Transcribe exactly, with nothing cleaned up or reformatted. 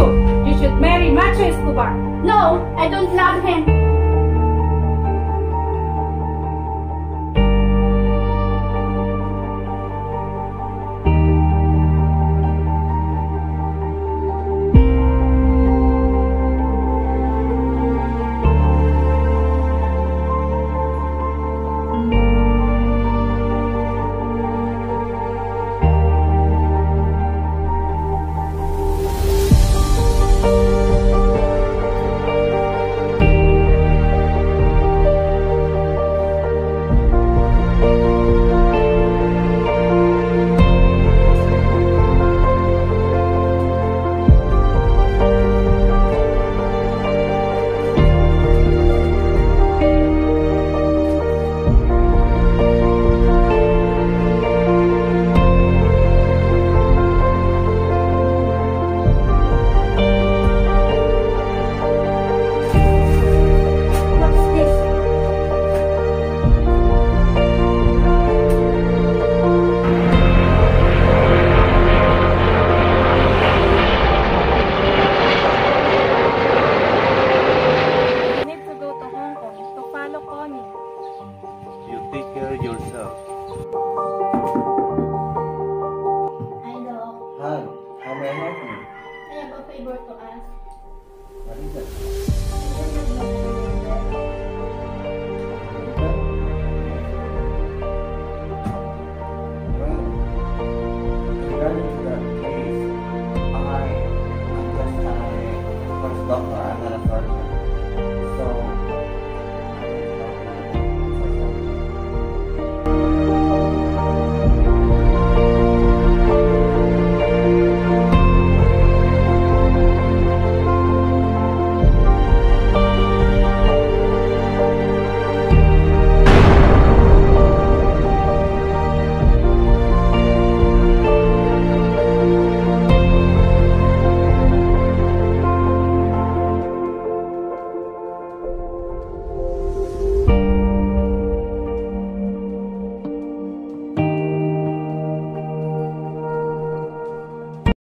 you. You should marry Macho Escobar. No, I don't love him. You take care of yourself. Hello. Hi, how may I help you? I have a favor to ask. What is that?